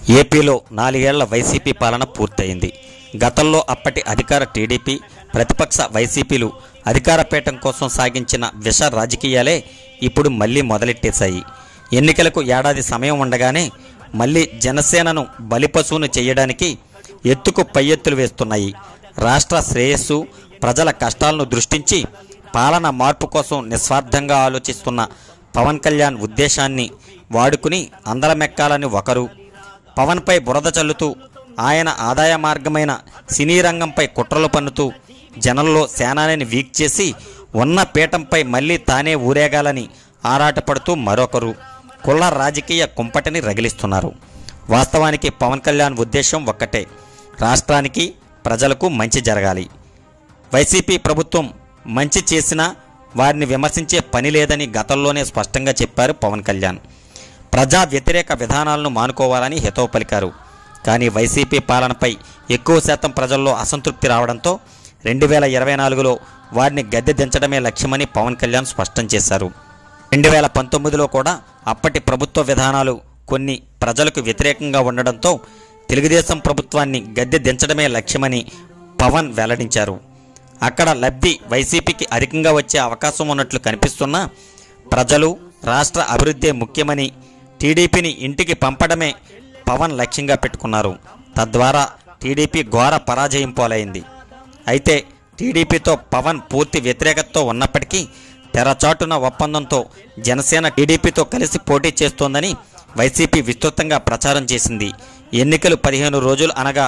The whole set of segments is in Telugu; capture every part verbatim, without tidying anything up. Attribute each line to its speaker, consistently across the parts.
Speaker 1: ఏపీలో నాలుగేళ్ల వైసీపీ పాలన పూర్తయింది. గతంలో అప్పటి అధికార టీడీపీ, ప్రతిపక్ష వైసీపీలు అధికార పీఠం కోసం సాగించిన విష రాజకీయాలే ఇప్పుడు మళ్లీ మొదలెట్టేశాయి. ఎన్నికలకు ఏడాది సమయం ఉండగానే మళ్లీ జనసేనను బలిపశువును చేయడానికి ఎత్తుకు పై ఎత్తులు వేస్తున్నాయి. రాష్ట్ర శ్రేయస్సు, ప్రజల కష్టాలను దృష్టించి పాలన మార్పు కోసం నిస్వార్థంగా ఆలోచిస్తున్న పవన్ కళ్యాణ్ ఉద్దేశాన్ని వాడుకుని అందలమెక్కాలని ఒకరు, పవన్పై బురద చల్లుతూ ఆయన ఆదాయ మార్గమైన సినీ రంగంపై కుట్రలు పన్నుతూ జనంలో సేనానిని వీక్ చేసి ఉన్న పీఠంపై మళ్లీ తానే ఊరేగాలని ఆరాటపడుతూ మరొకరు కుల రాజకీయ కుంపటిని రగిలిస్తున్నారు. వాస్తవానికి పవన్ కళ్యాణ్ ఉద్దేశం ఒక్కటే, రాష్ట్రానికి ప్రజలకు మంచి జరగాలి. వైసీపీ ప్రభుత్వం మంచి చేసినా వారిని విమర్శించే పని లేదని గతంలోనే స్పష్టంగా చెప్పారు పవన్ కళ్యాణ్. ప్రజా వ్యతిరేక విధానాలను మానుకోవాలని హితవు పలికారు. కానీ వైసీపీ పాలనపై ఎక్కువ శాతం ప్రజల్లో అసంతృప్తి రావడంతో రెండు వేల ఇరవై నాలుగులో వారిని గద్దె దించడమే లక్ష్యమని పవన్ కళ్యాణ్ స్పష్టం చేశారు. రెండు వేల పంతొమ్మిదిలో కూడా అప్పటి ప్రభుత్వ విధానాలు కొన్ని ప్రజలకు వ్యతిరేకంగా ఉండడంతో తెలుగుదేశం ప్రభుత్వాన్ని గద్దె దించడమే లక్ష్యమని పవన్ వెల్లడించారు. అక్కడ లబ్ధి వైసీపీకి అధికంగా వచ్చే అవకాశం ఉన్నట్లు కనిపిస్తున్నా ప్రజలు, రాష్ట్ర అభివృద్ధే ముఖ్యమని టీడీపీని ఇంటికి పంపడమే పవన్ లక్ష్యంగా పెట్టుకున్నారు. తద్వారా టీడీపీ ఘోర పరాజయం పాలైంది. అయితే టీడీపీతో పవన్ పూర్తి వ్యతిరేకతతో ఉన్నప్పటికీ తెరచాటున ఒప్పందంతో జనసేన టీడీపీతో కలిసి పోటీ చేస్తోందని వైసీపీ విస్తృతంగా ప్రచారం చేసింది. ఎన్నికలు పదిహేను రోజులు అనగా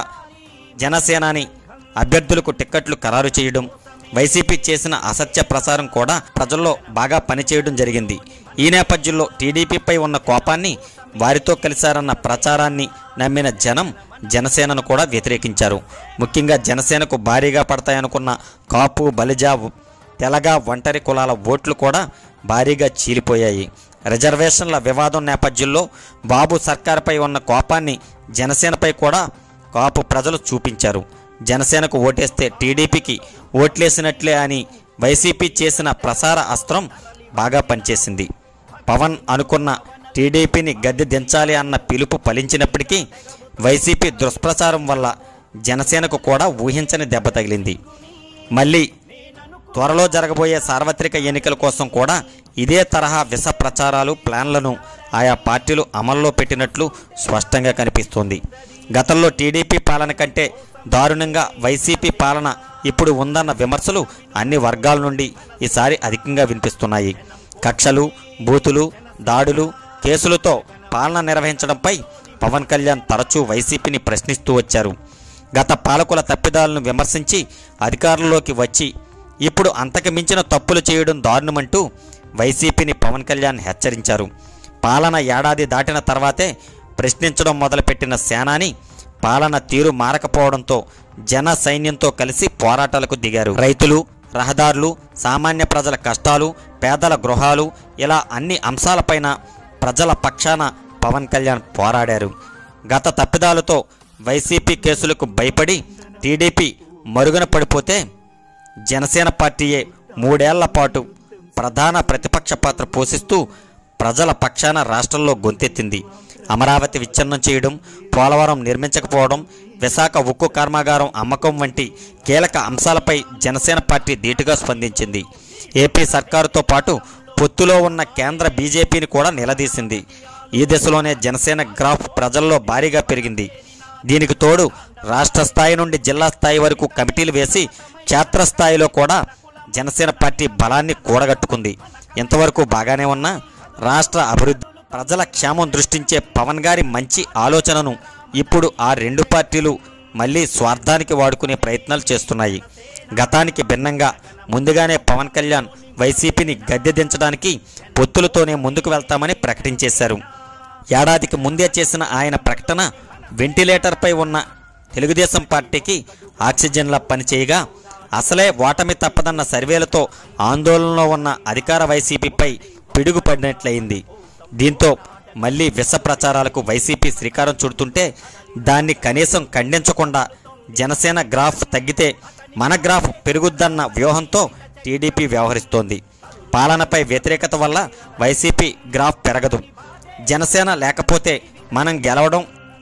Speaker 1: జనసేనాని అభ్యర్థులకు టిక్కెట్లు ఖరారు చేయడం, వైసీపీ చేసిన అసత్య ప్రచారం కూడా ప్రజల్లో బాగా పనిచేయడం జరిగింది. ఈ నేపథ్యంలో టీడీపీపై ఉన్న కోపాన్ని వారితో కలిశారన్న ప్రచారాన్ని నమ్మిన జనం జనసేనను కూడా వ్యతిరేకించారు. ముఖ్యంగా జనసేనకు భారీగా పడతాయనుకున్న కాపు, బలిజ, తెలగ, ఒంటరి కులాల ఓట్లు కూడా భారీగా చీలిపోయాయి. రిజర్వేషన్ల వివాదం నేపథ్యంలో బాబు సర్కార్పై ఉన్న కోపాన్ని జనసేనపై కూడా కాపు ప్రజలు చూపించారు. జనసేనకు ఓటేస్తే టీడీపీకి ఓట్లేసినట్లే అని వైసీపీ చేసిన ప్రసార అస్త్రం బాగా పనిచేసింది. పవన్ అనుకున్న టీడీపీని గద్దె దించాలి అన్న పిలుపు ఫలించినప్పటికీ వైసీపీ దుష్ప్రచారం వల్ల జనసేనకు కూడా ఊహించని దెబ్బ తగిలింది. మళ్ళీ త్వరలో జరగబోయే సార్వత్రిక ఎన్నికల కోసం కూడా ఇదే తరహా విష ప్రచారాలు, ప్లాన్లను ఆయా పార్టీలు అమల్లో పెట్టినట్లు స్పష్టంగా కనిపిస్తోంది. గతంలో టీడీపీ పాలన కంటే దారుణంగా వైసీపీ పాలన ఇప్పుడు ఉందన్న విమర్శలు అన్ని వర్గాల నుండి ఈసారి అధికంగా వినిపిస్తున్నాయి. కక్షలు, బూతులు, దాడులు, కేసులతో పాలన నిర్వహించడంపై పవన్ కళ్యాణ్ తరచూ వైసీపీని ప్రశ్నిస్తూ వచ్చారు. గత పాలకుల తప్పిదాలను విమర్శించి అధికారంలోకి వచ్చి ఇప్పుడు అంతకు మించిన తప్పులు చేయడం దారుణమంటూ వైసీపీని పవన్ కళ్యాణ్ హెచ్చరించారు. పాలన ఏడాది దాటిన తర్వాతే ప్రశ్నించడం మొదలుపెట్టిన సేనాని పాలన తీరు మారకపోవడంతో జన సైన్యంతో కలిసి పోరాటాలకు దిగారు. రైతులు, రహదారులు, సామాన్య ప్రజల కష్టాలు, పేదల గృహాలు, ఇలా అన్ని అంశాలపైన ప్రజల పక్షాన పవన్ కళ్యాణ్ పోరాడారు. గత తప్పిదాలతో వైసీపీ కేసులకు భయపడి టీడీపీ మరుగున పడిపోతే జనసేన పార్టీయే మూడేళ్ల పాటు ప్రధాన ప్రతిపక్ష పాత్ర పోషిస్తూ ప్రజల పక్షాన రాష్ట్రంలో గొంతెత్తింది. అమరావతి విచ్ఛిన్నం చేయడం, పోలవరం నిర్మించకపోవడం, విశాఖ ఉక్కు కర్మాగారం అమ్మకం వంటి కీలక అంశాలపై జనసేన పార్టీ ధీటుగా స్పందించింది. ఏపీ సర్కారుతో పాటు పొత్తులో ఉన్న కేంద్ర బీజేపీని కూడా నిలదీసింది. ఈ దిశలోనే జనసేన గ్రాఫ్ ప్రజల్లో భారీగా పెరిగింది. దీనికి తోడు రాష్ట్ర స్థాయి నుండి జిల్లా స్థాయి వరకు కమిటీలు వేసి క్షేత్రస్థాయిలో కూడా జనసేన పార్టీ బలాన్ని కూడగట్టుకుంది. ఇంతవరకు బాగానే ఉన్న రాష్ట్ర అభివృద్ధి, ప్రజల క్షేమం దృష్టించే పవన్ గారి మంచి ఆలోచనను ఇప్పుడు ఆ రెండు పార్టీలు మళ్ళీ స్వార్థానికి వాడుకునే ప్రయత్నాలు చేస్తున్నాయి. గతానికి భిన్నంగా ముందుగానే పవన్ కళ్యాణ్ వైసీపీని గద్దె దించడానికి పొత్తులతోనే ముందుకు వెళ్తామని ప్రకటించేశారు. ఏడాదికి ముందే చేసిన ఆయన ప్రకటన వెంటిలేటర్పై ఉన్న తెలుగుదేశం పార్టీకి ఆక్సిజన్లా పనిచేయగా అసలే ఓటమి తప్పదన్న సర్వేలతో ఆందోళనలో ఉన్న అధికార వైసీపీపై పిడుగుపడినట్లయింది. దీంతో మళ్లీ విష ప్రచారాలకు వైసీపీ శ్రీకారం చుడుతుంటే దాన్ని కనీసం ఖండించకుండా జనసేన గ్రాఫ్ తగ్గితే మన గ్రాఫ్ పెరుగుద్దన్న వ్యూహంతో టీడీపీ వ్యవహరిస్తోంది. పాలనపై వ్యతిరేకత వల్ల వైసీపీ గ్రాఫ్ పెరగదు. జనసేన లేకపోతే మనం గెలవడం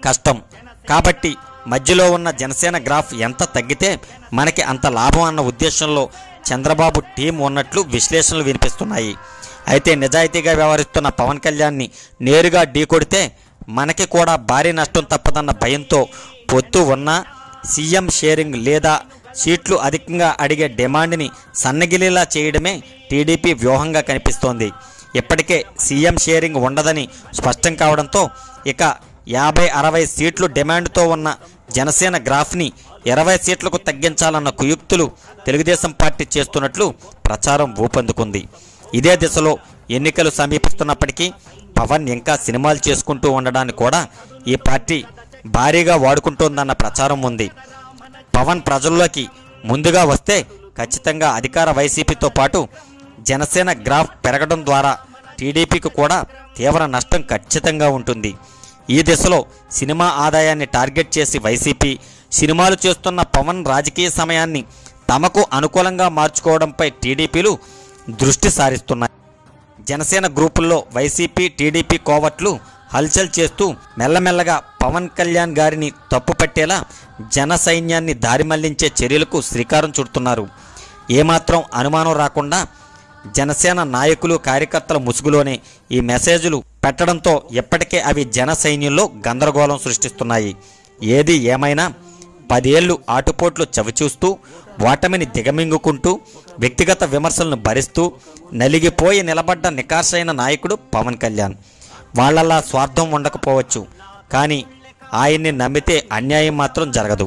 Speaker 1: కష్టం. కాబట్టి మధ్యలో ఉన్న జనసేన గ్రాఫ్ ఎంత తగ్గితే మనకి అంత లాభం అన్న ఉద్దేశంలో చంద్రబాబు టీం ఉన్నట్లు విశ్లేషణలు వినిపిస్తున్నాయి. అయితే నిజాయితీగా వ్యవహరిస్తున్న పవన్ కళ్యాణ్ని నేరుగా ఢీకొడితే మనకి కూడా భారీ నష్టం తప్పదన్న భయంతో పొత్తు ఉన్న సీఎం షేరింగ్ లేదా సీట్లు అధికంగా అడిగే డిమాండ్ని సన్నగిలేలా చేయడమే టీడీపీ వ్యూహంగా కనిపిస్తోంది. ఇప్పటికే సీఎం షేరింగ్ ఉండదని స్పష్టం కావడంతో ఇక యాభై అరవై సీట్లు డిమాండ్తో ఉన్న జనసేన గ్రాఫ్ని ఇరవై సీట్లకు తగ్గించాలన్న కుయుక్తులు తెలుగుదేశం పార్టీ చేస్తున్నట్లు ప్రచారం ఊపందుకుంది. ఇదే దిశలో ఎన్నికలు సమీపిస్తున్నప్పటికీ పవన్ ఇంకా సినిమాలు చేసుకుంటూ ఉండడాన్ని కూడా ఈ పార్టీ భారీగా వాడుకుంటోందన్న ప్రచారం ఉంది. పవన్ ప్రజల్లోకి ముందుగా వస్తే ఖచ్చితంగా అధికార వైసీపీతో పాటు జనసేన గ్రాఫ్ పెరగడం ద్వారా టీడీపీకి కూడా తీవ్ర నష్టం ఖచ్చితంగా ఉంటుంది. ఈ దిశలో సినిమా ఆదాయాన్ని టార్గెట్ చేసి వైసీపీ సినిమాలు చేస్తున్న పవన్ రాజకీయ సమయాన్ని తమకు అనుకూలంగా మార్చుకోవడంపై టీడీపీలు దృష్టి సారిస్తున్నాయి. జనసేన గ్రూపుల్లో వైసీపీ టీడీపీ కోవట్లు హల్చల్ చేస్తూ మెల్లమెల్లగా పవన్ కళ్యాణ్ గారిని తప్పుపట్టేలా జన సైన్యాన్ని దారి మళ్లించే చర్యలకు శ్రీకారం చుడుతున్నారు. ఏమాత్రం అనుమానం రాకుండా జనసేన నాయకులు కార్యకర్తల ముసుగులోనే ఈ మెసేజ్లు పెట్టడంతో ఇప్పటికే అవి జన సైన్యంలో గందరగోళం సృష్టిస్తున్నాయి. ఏది ఏమైనా పదేళ్లు ఆటుపోట్లు చవిచూస్తూ ఓటమిని దిగమింగుకుంటూ వ్యక్తిగత విమర్శలను భరిస్తూ నలిగిపోయి నిలబడ్డ నికార్సైన నాయకుడు పవన్ కళ్యాణ్. వాళ్ళలా స్వార్థం ఉండకపోవచ్చు, కానీ ఆయన్ని నమ్మితే అన్యాయం మాత్రం జరగదు.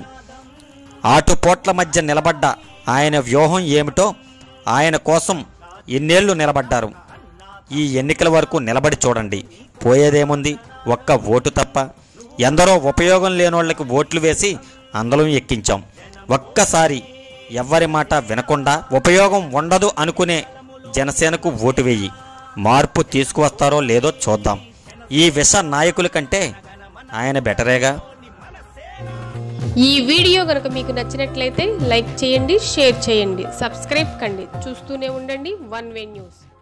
Speaker 1: ఆటుపోట్ల మధ్య నిలబడ్డ ఆయన వ్యూహం ఏమిటో, ఆయన కోసం ఎన్నేళ్లు నిలబడ్డారు. ఈ ఎన్నికల వరకు నిలబడి చూడండి, పోయేదేముంది, ఒక్క ఓటు తప్ప. ఎందరో ఉపయోగం లేనోళ్ళకి ఓట్లు వేసి అందలం ఎక్కించాం. ఒక్కసారి ఎవ్వరి మాట వినకుండా ఉపయోగం ఉండదు అనుకునే జనసేనకు ఓటు వేయి. మార్పు తీసుకువస్తారో లేదో చూద్దాం. ఈ విష నాయకుల కంటే ఆయన బెటరేగా.
Speaker 2: ఈ వీడియో కనుక మీకు నచ్చినట్లయితే లైక్ చేయండి, షేర్ చేయండి, సబ్స్క్రైబ్ కండి. చూస్తూనే ఉండండి వన్ వే న్యూస్.